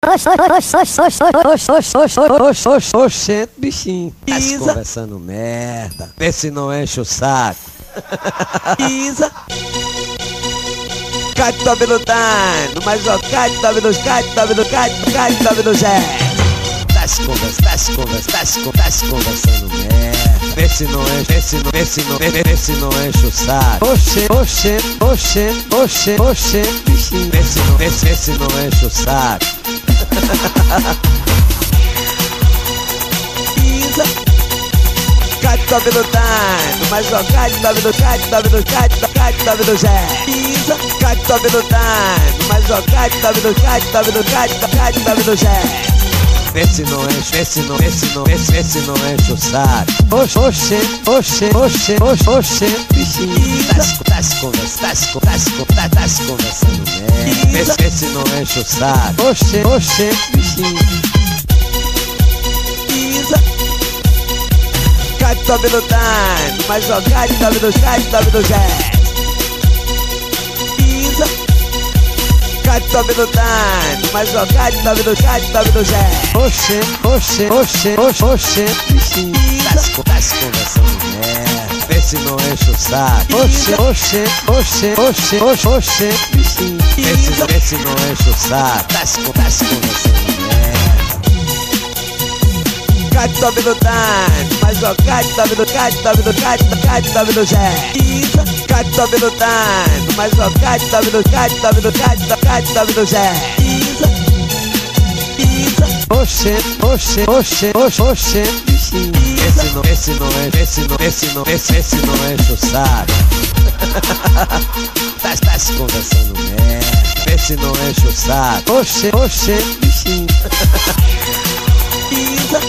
Oxente, bichinho. Tá conversando merda. Vê se não enche o saco. Isa. Cai tua veludando, mas ó, cai tua veludando, cai tua veludando, cai tua veludando. Tá se conversando merda. Vê se não enche, vê se não enche o saco. Oxente, bichinho. Vê se não enche o saco. Isa. Cai tua veludando, mas ó, cai tua veludando, cai tua veludando. Isa. Cai tua veludando, mas ó, cai tua veludando, cai tua veludando. Vê se não enche, vê se não enche o saco. Oxente, bichinho. Tá se conversando merda. Vê se não enche o saco. Oxente, bichinho. Isa. Cai tua veludando, mas ó, cai tua veludando, cai tua veludando. Isa. Cai tua veludando, mas ó, cai tua veludando, cai tua veludando. Oxente, bichinho. Tá se conversando merda. Vê se não enche o saco. Oxente, bichinho. Vê se não enche o saco. Tá se conversando merda. Cai tua veludando, mas ó, cai tua veludando, cai tua veludando. Isa. Cai tua veludando, mas ó, cai tua veludando, cai tua veludando. Isa. Oxente, bichinho. Vê se não enche o saco. Tá se conversando merda. Vê se não enche o saco. Oxente, bichinho. Isa.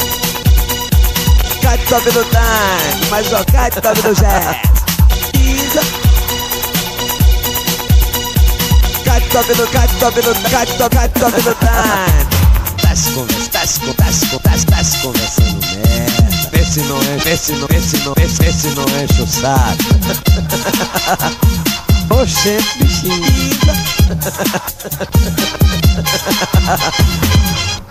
Cai tua veludando, mas ó, cai tua veludando. Isa. Cai tua veludando. Tá se conversando merda. Vê se não enche o saco. Oxente, bichinho.